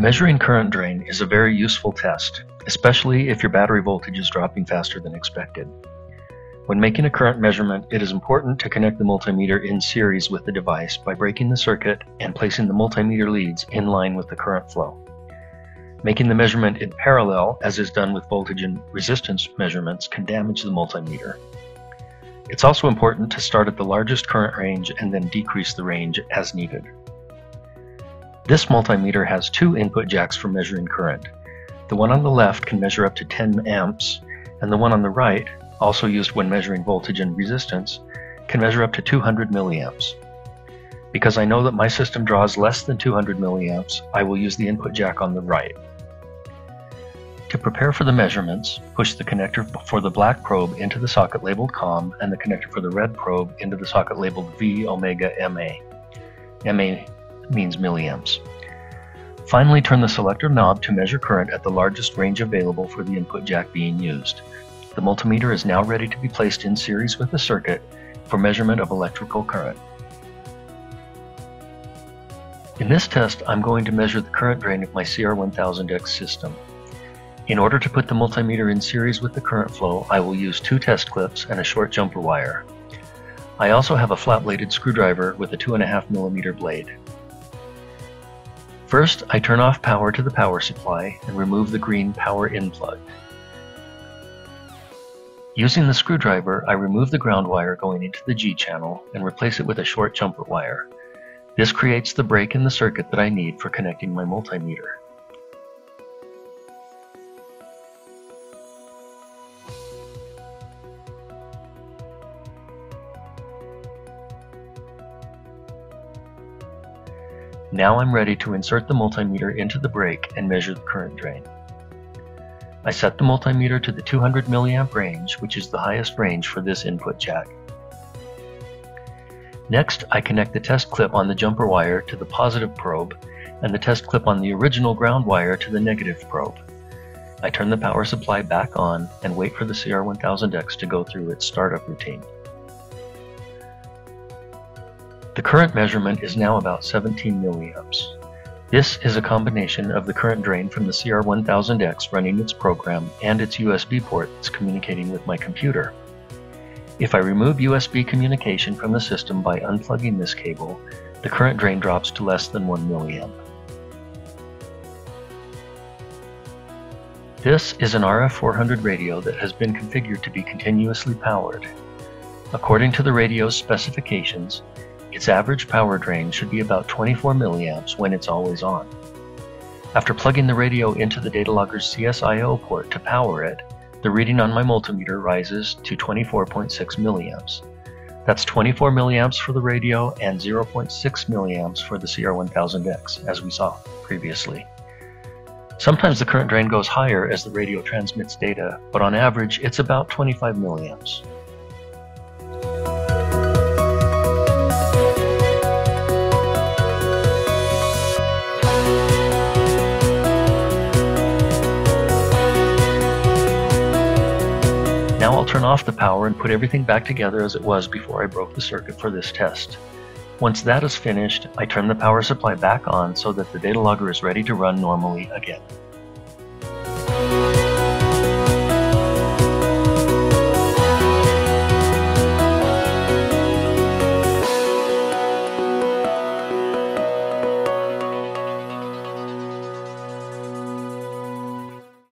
Measuring current drain is a very useful test, especially if your battery voltage is dropping faster than expected. When making a current measurement, it is important to connect the multimeter in series with the device by breaking the circuit and placing the multimeter leads in line with the current flow. Making the measurement in parallel, as is done with voltage and resistance measurements, can damage the multimeter. It's also important to start at the largest current range and then decrease the range as needed. This multimeter has two input jacks for measuring current. The one on the left can measure up to 10 amps, and the one on the right, also used when measuring voltage and resistance, can measure up to 200 milliamps. Because I know that my system draws less than 200 milliamps, I will use the input jack on the right. To prepare for the measurements, push the connector for the black probe into the socket labeled COM and the connector for the red probe into the socket labeled V omega MA. MA means milliamps. Finally, turn the selector knob to measure current at the largest range available for the input jack being used. The multimeter is now ready to be placed in series with the circuit for measurement of electrical current. In this test, I'm going to measure the current drain of my CR1000X system. In order to put the multimeter in series with the current flow, I will use two test clips and a short jumper wire. I also have a flat-bladed screwdriver with a 2.5mm blade. First, I turn off power to the power supply and remove the green power in plug. Using the screwdriver, I remove the ground wire going into the G channel and replace it with a short jumper wire. This creates the break in the circuit that I need for connecting my multimeter. Now I'm ready to insert the multimeter into the break and measure the current drain. I set the multimeter to the 200 milliamp range, which is the highest range for this input jack. Next, I connect the test clip on the jumper wire to the positive probe and the test clip on the original ground wire to the negative probe. I turn the power supply back on and wait for the CR1000X to go through its startup routine. The current measurement is now about 17 milliamps. This is a combination of the current drain from the CR1000X running its program and its USB port that's communicating with my computer. If I remove USB communication from the system by unplugging this cable, the current drain drops to less than 1 milliamp. This is an RF400 radio that has been configured to be continuously powered. According to the radio's specifications, its average power drain should be about 24 milliamps when it's always on. After plugging the radio into the data logger's CSIO port to power it, the reading on my multimeter rises to 24.6 milliamps. That's 24 milliamps for the radio and 0.6 milliamps for the CR1000X, as we saw previously. Sometimes the current drain goes higher as the radio transmits data, but on average it's about 25 milliamps. Now I'll turn off the power and put everything back together as it was before I broke the circuit for this test. Once that is finished, I turn the power supply back on so that the data logger is ready to run normally again.